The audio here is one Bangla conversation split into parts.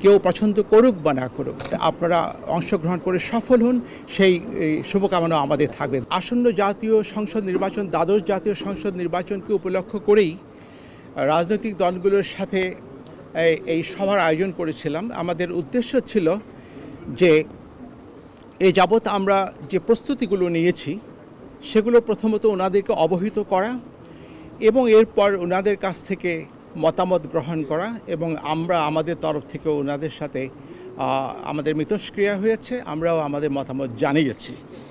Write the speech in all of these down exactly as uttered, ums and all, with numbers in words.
কেউ পছন্দ করুক বা না করুক, আপনারা অংশগ্রহণ করে সফল হন, সেই শুভকামনা আমাদের থাকবে। আসন্ন জাতীয় সংসদ নির্বাচন, দ্বাদশ জাতীয় সংসদ নির্বাচনকে উপলক্ষ করেই রাজনৈতিক দলগুলোর সাথে এই সভার আয়োজন করেছিলাম। আমাদের উদ্দেশ্য ছিল যে এই যাবৎ আমরা যে প্রস্তুতিগুলো নিয়েছি সেগুলো প্রথমত ওনাদেরকে অবহিত করা এবং এরপর ওনাদের কাছ থেকে মতামত গ্রহণ করা, এবং আমরা আমাদের তরফ থেকে ওনাদের সাথে আমাদের মিথস্ক্রিয়া হয়েছে, আমরাও আমাদের মতামত জানিয়েছি।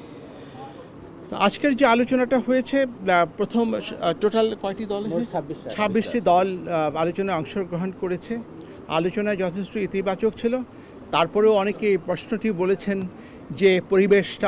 তো আজকের যে আলোচনাটা হয়েছে, প্রথম টোটাল কয়টি দল? ছাব্বিশটি দল আলোচনায় অংশগ্রহণ করেছে। আলোচনায় যথেষ্ট ইতিবাচক ছিল। তারপরেও অনেকে এই প্রশ্নটি বলেছেন যে পরিবেশটা,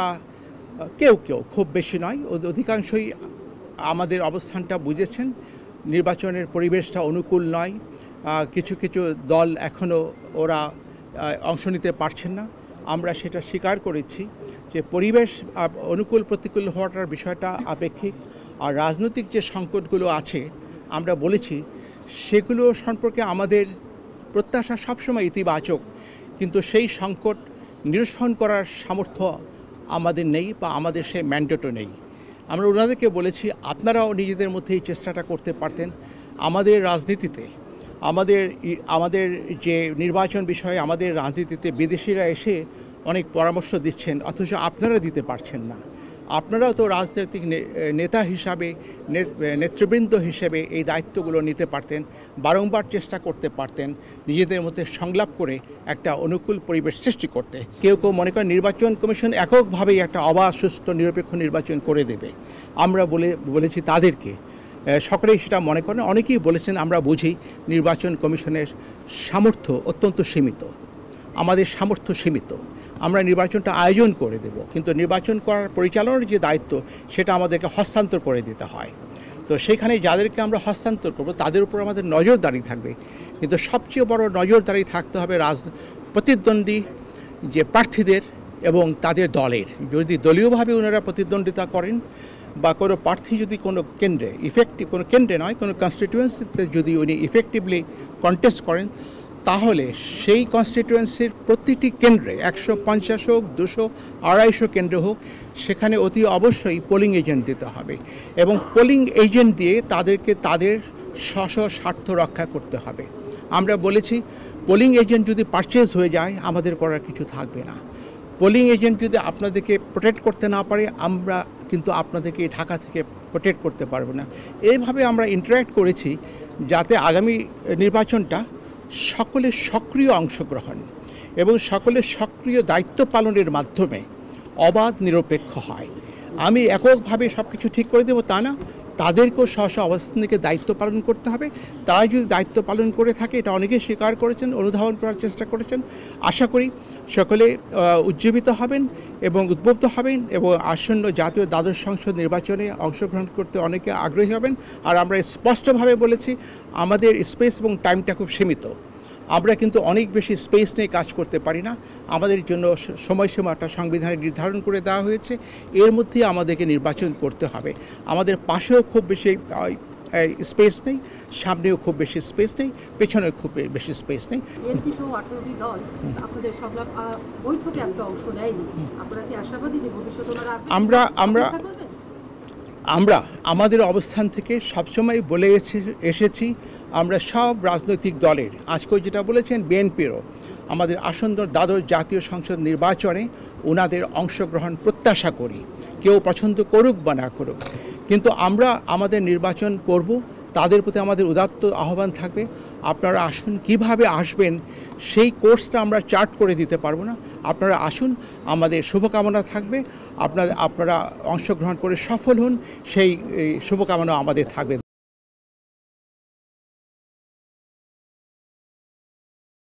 কেউ কেউ, খুব বেশি নয়, অধিকাংশই আমাদের অবস্থানটা বুঝেছেন, নির্বাচনের পরিবেশটা অনুকূল নয়। কিছু কিছু দল এখনও ওরা অংশ নিতে পারছেন না। আমরা সেটা স্বীকার করেছি যে পরিবেশ অনুকূল প্রতিকূল হওয়াটার বিষয়টা আপেক্ষিক। আর রাজনৈতিক যে সংকটগুলো আছে আমরা বলেছি সেগুলো সম্পর্কে আমাদের প্রত্যাশা সবসময় ইতিবাচক, কিন্তু সেই সংকট নিরসন করার সামর্থ্য আমাদের নেই বা আমাদের সেই ম্যান্ডেটও নেই। আমরা ওনাদেরকে বলেছি আপনারাও নিজেদের মধ্যে এই চেষ্টাটা করতে পারতেন। আমাদের রাজনীতিতে, আমাদের আমাদের যে নির্বাচন বিষয়ে আমাদের রাজনীতিতে বিদেশিরা এসে অনেক পরামর্শ দিচ্ছেন, অথচ আপনারা দিতে পারছেন না। আপনারাও তো রাজনৈতিক নেতা হিসাবে, নেতৃবৃন্দ হিসেবে এই দায়িত্বগুলো নিতে পারতেন, বারংবার চেষ্টা করতে পারতেন নিজেদের মধ্যে সংলাপ করে একটা অনুকূল পরিবেশ সৃষ্টি করতে। কেউ কেউ মনে করেন নির্বাচন কমিশন এককভাবেই একটা অবাধ, সুষ্ঠু, নিরপেক্ষ নির্বাচন করে দেবে। আমরা বলে বলেছি তাদেরকে, সকলেই সেটা মনে করেন। অনেকেই বলেছেন আমরা বুঝি নির্বাচন কমিশনের সামর্থ্য অত্যন্ত সীমিত, আমাদের সামর্থ্য সীমিত, আমরা নির্বাচনটা আয়োজন করে দেব, কিন্তু নির্বাচন করার পরিচালনার যে দায়িত্ব সেটা আমাদেরকে হস্তান্তর করে দিতে হয়। তো সেখানে যাদেরকে আমরা হস্তান্তর করব তাদের উপর আমাদের নজরদারি থাকবে, কিন্তু সবচেয়ে বড় নজরদারি থাকতে হবে রাজ প্রতিদ্বন্দ্বী যে প্রার্থীদের এবং তাদের দলের। যদি দলীয়ভাবে ওনারা প্রতিদ্বন্দ্বিতা করেন বা কোনো প্রার্থী যদি কোনো কেন্দ্রে ইফেক্টিভ, কোনো কেন্দ্রে নয়, কোনো কনস্টিটিউয়েন্সিতে যদি উনি ইফেক্টিভলি কন্টেস্ট করেন, তাহলে সেই কনস্টিটিউয়েন্সির প্রতিটি কেন্দ্রে একশো পঞ্চাশ হোক, দুশো, আড়াইশো কেন্দ্র হোক, সেখানে অতি অবশ্যই পোলিং এজেন্ট দিতে হবে এবং পোলিং এজেন্ট দিয়ে তাদেরকে তাদের স্ব স্বার্থ রক্ষা করতে হবে। আমরা বলেছি পোলিং এজেন্ট যদি পারচেজ হয়ে যায় আমাদের করার কিছু থাকবে না। পোলিং এজেন্ট যদি আপনাদেরকে প্রোটেক্ট করতে না পারে, আমরা কিন্তু আপনাদেরকে ঢাকা থেকে প্রোটেক্ট করতে পারবো না। এইভাবে আমরা ইন্টারাক্ট করেছি যাতে আগামী নির্বাচনটা সকলের সক্রিয় অংশগ্রহণ এবং সকলের সক্রিয় দায়িত্ব পালনের মাধ্যমে অবাধ নিরপেক্ষ হয়। আমি এককভাবে সব কিছু ঠিক করে দেবো তা না, তাদেরকেও স্ব স্ব অবস্থান থেকে দায়িত্ব পালন করতে হবে। তারা যদি দায়িত্ব পালন করে থাকে, এটা অনেকেই স্বীকার করেছেন, অনুধাবন করার চেষ্টা করেছেন। আশা করি সকলে উজ্জীবিত হবেন এবং উদ্বুদ্ধ হবেন এবং আসন্ন জাতীয় দ্বাদশ সংসদ নির্বাচনে অংশগ্রহণ করতে অনেকে আগ্রহী হবেন। আর আমরা স্পষ্টভাবে বলেছি আমাদের স্পেস এবং টাইমটা খুব সীমিত। আমরা কিন্তু অনেক বেশি স্পেস নিয়ে কাজ করতে পারি না। আমাদের জন্য সময়সীমাটা সংবিধানে নির্ধারণ করে দেওয়া হয়েছে, এর মধ্যেই আমাদেরকে নির্বাচন করতে হবে। আমাদের পাশেও খুব বেশি স্পেস নেই, সামনেও খুব বেশি স্পেস নেই, পেছনেও খুব বেশি স্পেস নেই। আমরা আমরা আমরা আমাদের অবস্থান থেকে সবসময় বলে এসেছি আমরা সব রাজনৈতিক দলের, আজকেও যেটা বলেছেন বিএনপিরও, আমাদের আসন্ন দ্বাদশ জাতীয় সংসদ নির্বাচনে ওনাদের অংশগ্রহণ প্রত্যাশা করি, কেউ পছন্দ করুক বা না করুক, কিন্তু আমরা আমাদের নির্বাচন করব। তাদের প্রতি আমাদের উদাত্ত আহ্বান থাকবে, আপনারা আসুন। কিভাবে আসবেন সেই কোর্সটা আমরা চার্ট করে দিতে পারবো না, আপনারা আসুন, আমাদের শুভকামনা থাকবে। আপনারা আপনারা অংশগ্রহণ করে সফল হন, সেই শুভকামনা আমাদের থাকবে।